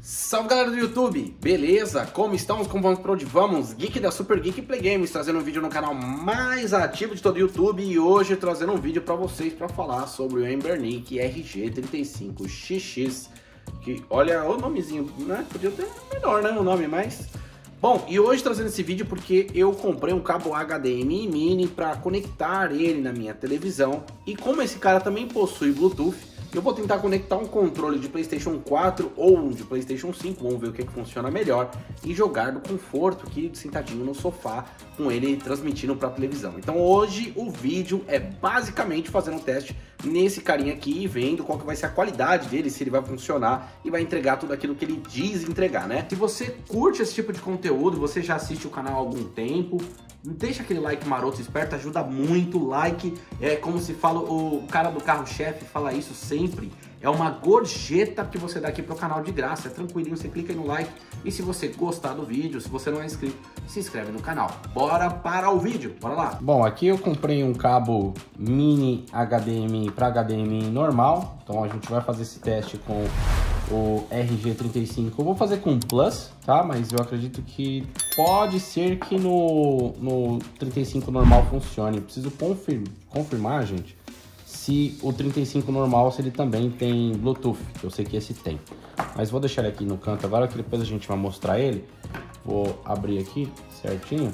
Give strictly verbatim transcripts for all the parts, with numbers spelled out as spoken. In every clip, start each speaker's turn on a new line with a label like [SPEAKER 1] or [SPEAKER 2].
[SPEAKER 1] Salve galera do YouTube, beleza? Como estamos? Como vamos para onde vamos? Geek da Super Geek Play Games, trazendo um vídeo no canal mais ativo de todo o YouTube. E hoje trazendo um vídeo para vocês para falar sobre o Embernic R G trinta e cinco X X. Que olha o nomezinho, né? Podia ter melhor, né? O nome, mas... Bom, e hoje trazendo esse vídeo porque eu comprei um cabo H D M I mini para conectar ele na minha televisão. E como esse cara também possui Bluetooth, eu vou tentar conectar um controle de PlayStation quatro ou um de PlayStation cinco, vamos ver o que, que funciona melhor, e jogar no conforto aqui, sentadinho no sofá, com ele transmitindo para a televisão. Então hoje o vídeo é basicamente fazendo um teste nesse carinha aqui e vendo qual que vai ser a qualidade dele, se ele vai funcionar e vai entregar tudo aquilo que ele diz entregar, né? Se você curte esse tipo de conteúdo, você já assiste o canal há algum tempo, deixa aquele like maroto esperto, ajuda muito. Like é como se fala, o cara do carro-chefe fala isso sempre, é uma gorjeta que você dá aqui pro canal de graça, é tranquilinho, você clica aí no like. E se você gostar do vídeo, se você não é inscrito, se inscreve no canal. Bora para o vídeo, bora lá. Bom, aqui eu comprei um cabo mini H D M I para H D M I normal, então a gente vai fazer esse teste com o R G trinta e cinco. Eu vou fazer com Plus, tá? Mas eu acredito que pode ser que no, no trinta e cinco normal funcione. Eu preciso confirm, confirmar, gente, se o trinta e cinco normal, se ele também tem Bluetooth. Eu sei que esse tem. Mas vou deixar ele aqui no canto agora, que depois a gente vai mostrar ele. Vou abrir aqui certinho.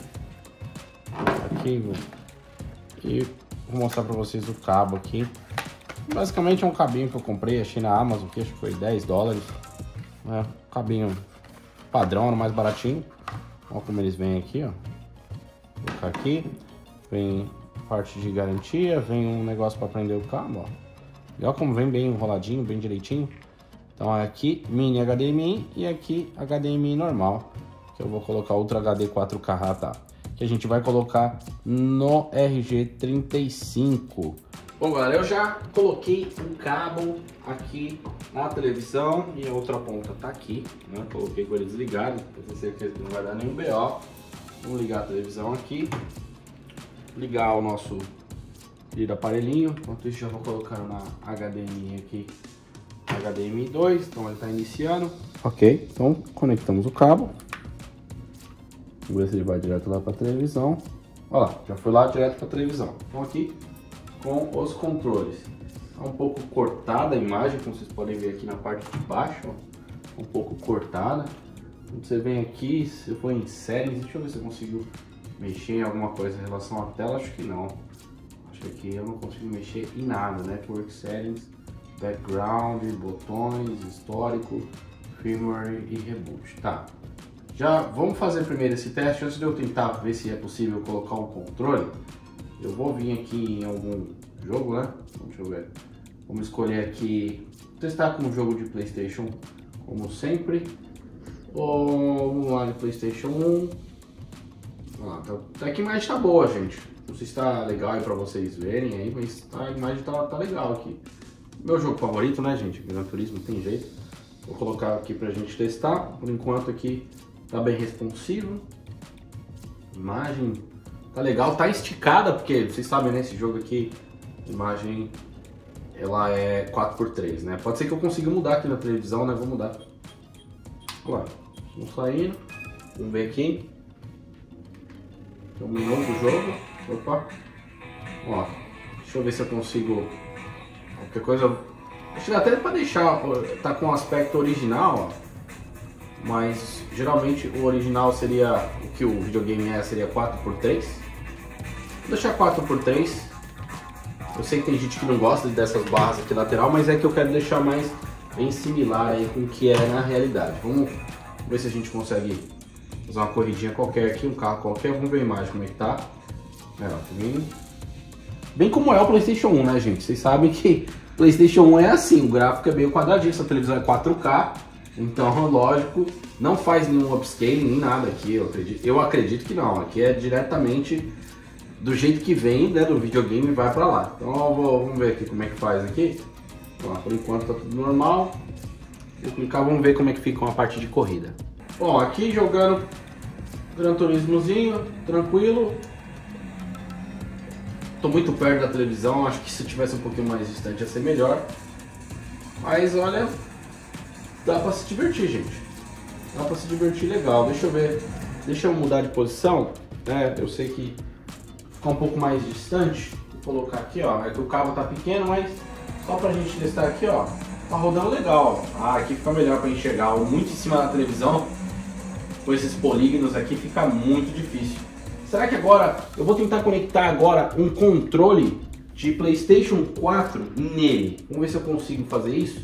[SPEAKER 1] Aqui, e vou mostrar pra vocês o cabo aqui. Basicamente é um cabinho que eu comprei, achei na Amazon, que acho que foi dez dólares. É um cabinho padrão, no mais baratinho. Olha como eles vêm aqui, ó. Vou colocar aqui. Vem parte de garantia, vem um negócio para prender o cabo, ó. E olha como vem bem enroladinho, bem direitinho. Então aqui mini H D M I e aqui H D M I normal, que eu vou colocar Ultra H D quatro K, tá? Que a gente vai colocar no R G trinta e cinco. Bom, galera, eu já coloquei o cabo aqui na televisão e a outra ponta tá aqui, né? Coloquei com ele desligado, pra ter certeza que não vai dar nenhum B O. Vamos ligar a televisão aqui, ligar o nosso querido aparelhinho. Enquanto isso, já vou colocar na H D M I aqui, H D M I dois, então ele tá iniciando. Ok, então conectamos o cabo. Vamos ver se ele vai direto lá para a televisão. Olha lá, já foi lá direto para a televisão. Então aqui com os controles. Tá um pouco cortada a imagem, como vocês podem ver aqui na parte de baixo, ó. Um pouco cortada. Quando você vem aqui, se eu for em settings, deixa eu ver se eu consigo mexer em alguma coisa em relação à tela. Acho que não. Acho que aqui eu não consigo mexer em nada. Network settings, background, botões, histórico, firmware e reboot. Tá. Já vamos fazer primeiro esse teste. Antes de eu tentar ver se é possível colocar um controle, eu vou vir aqui em algum jogo, né? Deixa eu ver. Vamos escolher aqui, testar com um jogo de PlayStation, como sempre. Ou vamos lá de PlayStation um. Ah, tá, tá, aqui a imagem tá boa, gente. Não sei se tá legal aí pra vocês verem aí, mas tá, a imagem tá, tá legal aqui. Meu jogo favorito, né, gente? Gran Turismo, não tem jeito. Vou colocar aqui pra gente testar. Por enquanto aqui tá bem responsivo. Imagem tá legal, tá esticada, porque vocês sabem, né, esse jogo aqui, a imagem, ela é quatro por três, né? Pode ser que eu consiga mudar aqui na televisão, né? Vou mudar. Olha lá, vamos saindo, vamos ver aqui. Tem um minuto do jogo. Opa. Ó, deixa eu ver se eu consigo qualquer coisa. Acho que dá até para deixar, tá com o aspecto original, ó. Mas geralmente o original seria, o que o videogame é, seria quatro por três. Vou deixar quatro por três. Eu sei que tem gente que não gosta dessas barras aqui lateral, mas é que eu quero deixar mais bem similar aí com o que é na realidade. Vamos ver se a gente consegue fazer uma corridinha qualquer aqui, um carro qualquer. Vamos ver a imagem como é que tá. É, ó, tá bem... bem como é o PlayStation um, né, gente? Vocês sabem que o PlayStation um é assim, o gráfico é meio quadradinho, essa televisão é quatro K. Então, lógico, não faz nenhum upscaling nem nada aqui, eu acredito, eu acredito que não. Aqui é diretamente do jeito que vem, né, do videogame, vai pra lá. Então, eu vou, vamos ver aqui como é que faz aqui. Bom, por enquanto tá tudo normal. Vou clicar, vamos ver como é que fica uma parte de corrida. Bom, aqui jogando Gran Turismozinho, tranquilo. Tô muito perto da televisão, acho que se tivesse um pouquinho mais distante ia ser melhor. Mas olha, dá pra se divertir, gente. Dá pra se divertir legal. Deixa eu ver. Deixa eu mudar de posição, né? Eu sei que ficar um pouco mais distante. Vou colocar aqui, ó. É que o cabo tá pequeno, mas só pra gente testar aqui, ó. Tá rodando legal. Ah, aqui fica melhor pra enxergar. Muito em cima da televisão, com esses polígonos aqui, fica muito difícil. Será que agora eu vou tentar conectar agora um controle de PlayStation quatro nele? Vamos ver se eu consigo fazer isso.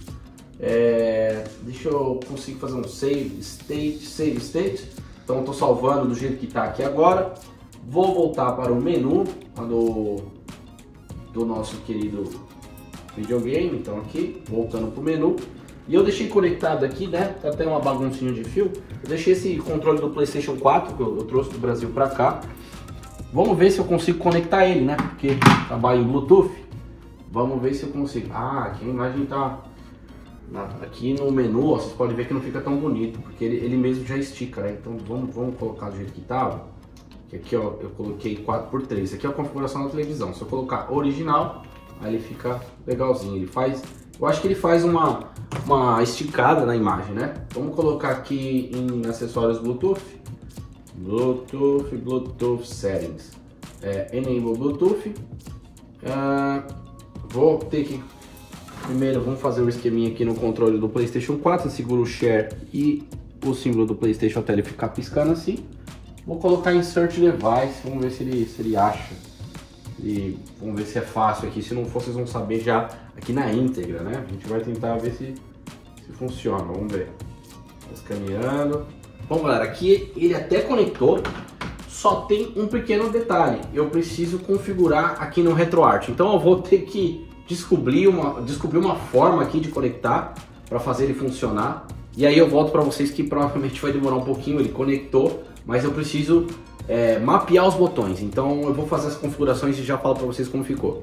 [SPEAKER 1] É, deixa eu conseguir fazer um save state, save state. Então eu tô salvando do jeito que tá aqui agora. Vou voltar para o menu do, do nosso querido videogame. Então aqui, voltando pro menu. E eu deixei conectado aqui, né? Tá até uma baguncinha de fio. Eu deixei esse controle do PlayStation quatro que eu, eu trouxe do Brasil para cá. Vamos ver se eu consigo conectar ele, né? Porque trabalha em Bluetooth. Vamos ver se eu consigo. Ah, aqui a imagem tá... Aqui no menu, ó, vocês podem ver que não fica tão bonito, porque ele, ele mesmo já estica, né? Então vamos, vamos colocar do jeito que tava. Que aqui, ó, eu coloquei quatro por três. Aqui é a configuração da televisão. Se eu colocar original, aí ele fica legalzinho. Ele faz... Eu acho que ele faz uma, uma esticada na imagem, né? Vamos colocar aqui em acessórios Bluetooth. Bluetooth, Bluetooth Settings. É, Enable Bluetooth. Uh, vou ter que... Primeiro, vamos fazer um esqueminha aqui no controle do PlayStation quatro. Eu seguro o Share e o símbolo do PlayStation até ele ficar piscando assim. Vou colocar Insert Device. Vamos ver se ele, se ele acha. E vamos ver se é fácil aqui. Se não for, vocês vão saber já aqui na íntegra, né? A gente vai tentar ver se, se funciona. Vamos ver. Tá escaneando. Bom, galera, aqui ele até conectou. Só tem um pequeno detalhe. Eu preciso configurar aqui no RetroArch. Então eu vou ter que descobrir uma, descobrir uma forma aqui de conectar para fazer ele funcionar. E aí eu volto para vocês que provavelmente vai demorar um pouquinho. Ele conectou, mas eu preciso é, mapear os botões. Então eu vou fazer as configurações e já falo para vocês como ficou.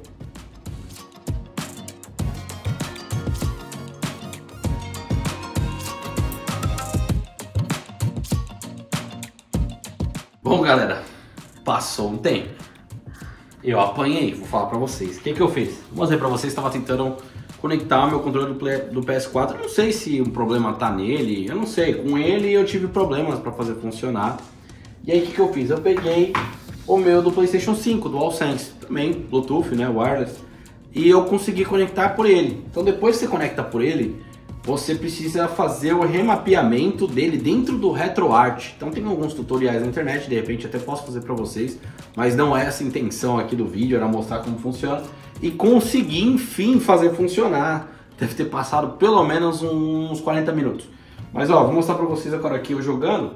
[SPEAKER 1] Bom, galera, passou um tempo. Eu apanhei, vou falar pra vocês. O que que eu fiz? Vou mostrar pra vocês, estava tentando conectar meu controle do, Play, do P S quatro. Eu não sei se o problema tá nele, eu não sei. Com ele eu tive problemas pra fazer funcionar. E aí o que que eu fiz? Eu peguei o meu do PlayStation cinco, do DualSense, também Bluetooth, né, wireless. E eu consegui conectar por ele. Então depois que você conecta por ele, você precisa fazer o remapeamento dele dentro do RetroArch. Então tem alguns tutoriais na internet, de repente até posso fazer para vocês, mas não é essa a intenção aqui do vídeo, era mostrar como funciona e conseguir enfim fazer funcionar. Deve ter passado pelo menos uns quarenta minutos. Mas ó, vou mostrar para vocês agora aqui eu jogando,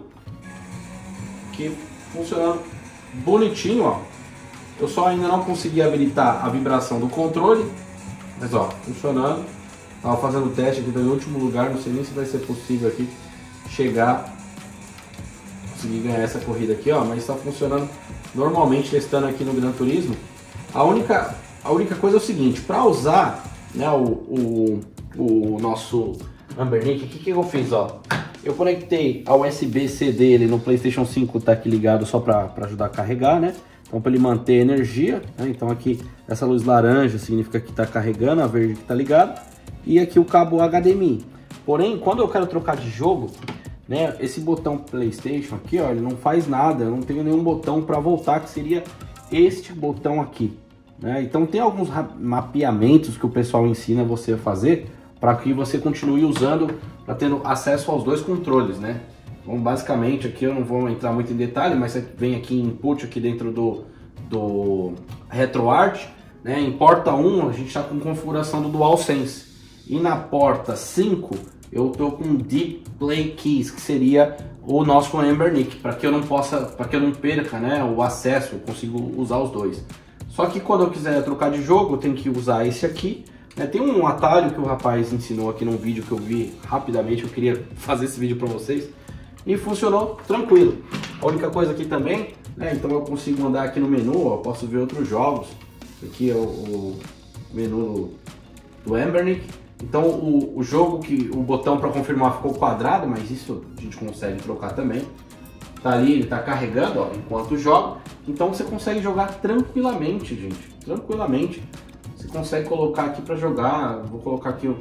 [SPEAKER 1] que funcionando bonitinho, ó. Eu só ainda não consegui habilitar a vibração do controle, mas ó, funcionando. Tava fazendo o teste aqui no último lugar, não sei nem se vai ser possível aqui chegar, conseguir ganhar essa corrida aqui, ó, mas está funcionando normalmente, testando aqui no Gran Turismo. A única, a única coisa é o seguinte, para usar, né, o, o, o nosso Ambernic, o que que eu fiz, ó? Eu conectei a U S B C dele no PlayStation cinco, tá aqui ligado só para ajudar a carregar, né? Então para ele manter energia, né? Então aqui essa luz laranja significa que está carregando, a verde que está ligado. E aqui o cabo H D M I. Porém, quando eu quero trocar de jogo, né, esse botão PlayStation aqui, ó, ele não faz nada. Eu não tenho nenhum botão para voltar, que seria este botão aqui, né? Então tem alguns mapeamentos que o pessoal ensina você a fazer para que você continue usando, para tendo acesso aos dois controles, né? Então, basicamente aqui eu não vou entrar muito em detalhe, mas você vem aqui em input aqui dentro do, do RetroArch, né? Em porta um a gente está com configuração do DualSense. E na porta cinco eu tô com Deep Play Keys, que seria o nosso Ambernic, para que eu não possa, para que eu não perca, né, o acesso, eu consigo usar os dois. Só que quando eu quiser trocar de jogo, eu tenho que usar esse aqui, né? Tem um atalho que o rapaz ensinou aqui num vídeo que eu vi rapidamente, eu queria fazer esse vídeo para vocês, e funcionou tranquilo. A única coisa aqui também, né, então eu consigo andar aqui no menu, ó, posso ver outros jogos. Aqui é o, o menu do Ambernic. Então o, o jogo que o botão para confirmar ficou quadrado, mas isso a gente consegue trocar também. Tá ali, ele tá carregando, ó, enquanto joga. Então você consegue jogar tranquilamente, gente, tranquilamente. Você consegue colocar aqui para jogar. Vou colocar aqui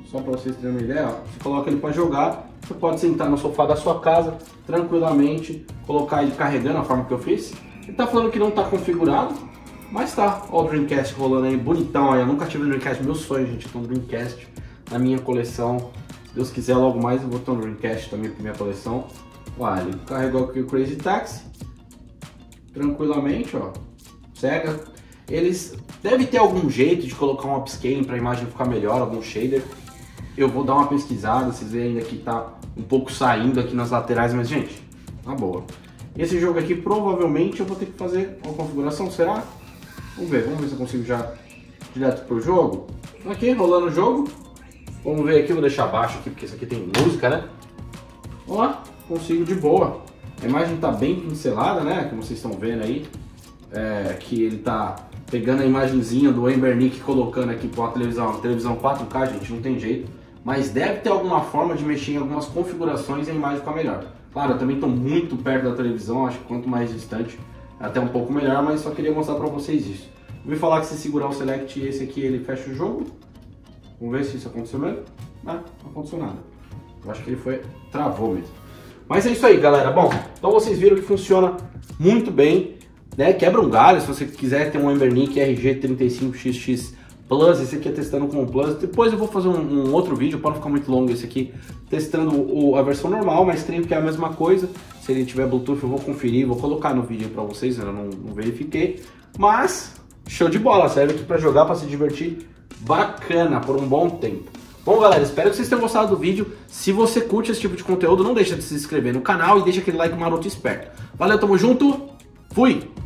[SPEAKER 1] só para vocês terem uma ideia, ó, você coloca ele para jogar, você pode sentar no sofá da sua casa, tranquilamente, colocar ele carregando, a forma que eu fiz. Ele tá falando que não tá configurado, mas tá, ó o Dreamcast rolando aí, bonitão aí, eu nunca tive um Dreamcast, meu sonho, gente, ter um Dreamcast na minha coleção. Se Deus quiser, logo mais eu vou ter um Dreamcast também pra minha coleção. Olha, ele carregou aqui o Crazy Taxi, tranquilamente, ó, cega. Eles devem ter algum jeito de colocar um upscaling para a imagem ficar melhor, algum shader. Eu vou dar uma pesquisada, vocês veem ainda que tá um pouco saindo aqui nas laterais, mas gente, tá boa. Esse jogo aqui provavelmente eu vou ter que fazer uma configuração, será? Vamos ver, vamos ver se eu consigo já direto pro jogo. Aqui, rolando o jogo. Vamos ver aqui, vou deixar baixo aqui, porque isso aqui tem música, né? Vamos lá, consigo de boa. A imagem tá bem pincelada, né? Como vocês estão vendo aí. É, que ele tá pegando a imagenzinha do Embernick e colocando aqui para uma televisão, uma televisão quatro K, gente, não tem jeito. Mas deve ter alguma forma de mexer em algumas configurações e a imagem ficar melhor. Claro, eu também estou muito perto da televisão, acho que quanto mais distante, até um pouco melhor, mas só queria mostrar para vocês isso. Ouvi falar que se segurar o Select esse aqui, ele fecha o jogo. Vamos ver se isso aconteceu mesmo. Ah, não aconteceu nada. Eu acho que ele foi, travou mesmo. Mas é isso aí, galera. Bom, então vocês viram que funciona muito bem. Né, quebra um galho, se você quiser ter um Embernick R G trinta e cinco X X Plus, esse aqui é testando com o Plus. Depois eu vou fazer um, um outro vídeo, para não ficar muito longo esse aqui, testando o, a versão normal, mas creio que é a mesma coisa. Se ele tiver Bluetooth eu vou conferir, vou colocar no vídeo para vocês, eu não, não verifiquei. Mas, show de bola, serve aqui para jogar, para se divertir, bacana, por um bom tempo. Bom, galera, espero que vocês tenham gostado do vídeo. Se você curte esse tipo de conteúdo, não deixa de se inscrever no canal e deixa aquele like maroto esperto. Valeu, tamo junto, fui!